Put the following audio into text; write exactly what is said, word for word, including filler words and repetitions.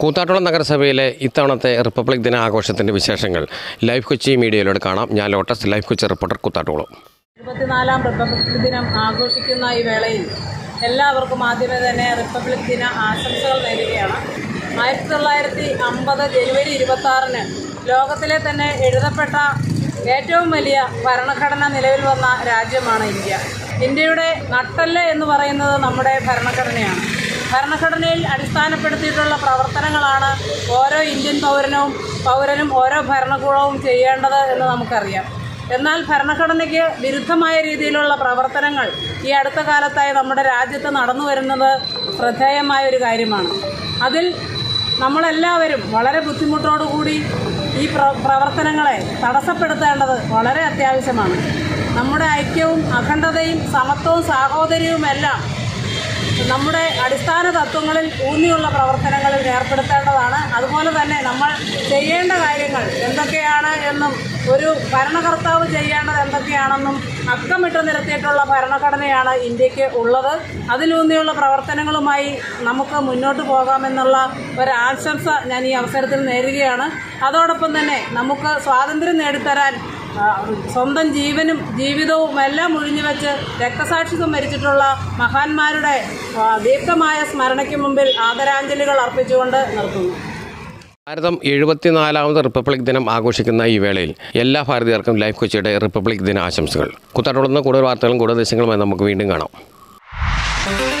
കൂത്താട്ടുളം നഗരസഭയിലെ ഇത്തവണത്തെ റിപ്പബ്ലിക് ദിന ആഘോഷത്തിൻ്റെ വിശേഷങ്ങൾ ലൈവ് കൊച്ചി മീഡിയയിലൂടെ കാണാം. ഞാൻ Lotus, live Kochi reporter, Koothattukulam. ഇരുപത്തിനാലാം റിപ്പബ്ലിക് ദിനം ആഘോഷിക്കുന്ന ഈ വേളയിൽ എല്ലാവർക്കും ആദ്യമേ തന്നെ റിപ്പബ്ലിക് ദിന ആശംസകൾ നേരുകയാണ്. ആയിരത്തി തൊള്ളായിരത്തി അമ്പത് ജനുവരി ഇരുപത്തി ആറിന് ലോകത്തിലെ തന്നെ എഴുതപ്പെട്ട ഏറ്റവും വലിയ ഭരണഘടന നിലവിൽ വന്ന രാജ്യമാണ് ഇന്ത്യ. ഇന്ത്യയുടെ നട്ടെല്ല് എന്ന് പറയുന്നത് നമ്മുടെ ഭരണഘടനയാണ്. ഭരണഘടനയിൽ അടിസ്ഥാനപ്പെടുത്തിയിട്ടുള്ള പ്രവർത്തനങ്ങളാണ് ഓരോ ഇന്ത്യൻ പൗരനും പൗരനും ഓരോ ഭരണകൂടവും ചെയ്യേണ്ടത് എന്ന് നമുക്കറിയാം. എന്നാൽ ഭരണഘടനയ്ക്ക് വിരുദ്ധമായ രീതിയിലുള്ള പ്രവർത്തനങ്ങൾ ഈ അടുത്ത കാലത്തായി നമ്മുടെ രാജ്യത്ത് നടന്നു വരുന്നത് ശ്രദ്ധേയമായൊരു കാര്യമാണ്. അതിൽ നമ്മളെല്ലാവരും വളരെ ബുദ്ധിമുട്ടോടുകൂടി ഈ പ്ര പ്രവർത്തനങ്ങളെ തടസ്സപ്പെടുത്തേണ്ടത് വളരെ അത്യാവശ്യമാണ്. നമ്മുടെ ഐക്യവും അഖണ്ഡതയും സമത്വവും സാഹോദര്യവുമെല്ലാം നമ്മുടെ അടിസ്ഥാന തത്വങ്ങളിൽ ഊന്നിയുള്ള പ്രവർത്തനങ്ങളിൽ ഏർപ്പെടുത്തേണ്ടതാണ്. അതുപോലെ തന്നെ നമ്മൾ ചെയ്യേണ്ട കാര്യങ്ങൾ എന്തൊക്കെയാണ് എന്നും ഒരു ഭരണകർത്താവ് ചെയ്യേണ്ടത് എന്തൊക്കെയാണെന്നും അക്കമിട്ട് നിരത്തിയിട്ടുള്ള ഭരണഘടനയാണ് ഇന്ത്യക്ക് ഉള്ളത്. അതിലൂന്നിയുള്ള പ്രവർത്തനങ്ങളുമായി നമുക്ക് മുന്നോട്ട് പോകാമെന്നുള്ള ഒരാശംസ ഞാൻ ഈ അവസരത്തിൽ നേരുകയാണ്. അതോടൊപ്പം തന്നെ നമുക്ക് സ്വാതന്ത്ര്യം നേടിത്തരാൻ സ്വന്തം ജീവനും ജീവിതവും എല്ലാം ഒഴിഞ്ഞുവെച്ച് രക്തസാക്ഷിത്വം വരിച്ചിട്ടുള്ള മഹാന്മാരുടെ ദീപ്തമായ സ്മരണയ്ക്ക് മുമ്പിൽ ആദരാഞ്ജലികൾ അർപ്പിച്ചുകൊണ്ട് നിർത്തുന്നു. ഭാരതം എഴുപത്തിനാലാമത് റിപ്പബ്ലിക് ദിനം ആഘോഷിക്കുന്ന ഈ വേളയിൽ എല്ലാ ഭാരതീയർക്കും ലൈവ് കൊച്ചിയുടെ റിപ്പബ്ലിക് ദിന ആശംസകൾ. കൂത്താട്ടുളത്ത് കൂടുതൽ വാർത്തകളും കൂടുതൽ ദൃശ്യങ്ങളുമായി നമുക്ക് വീണ്ടും കാണാം.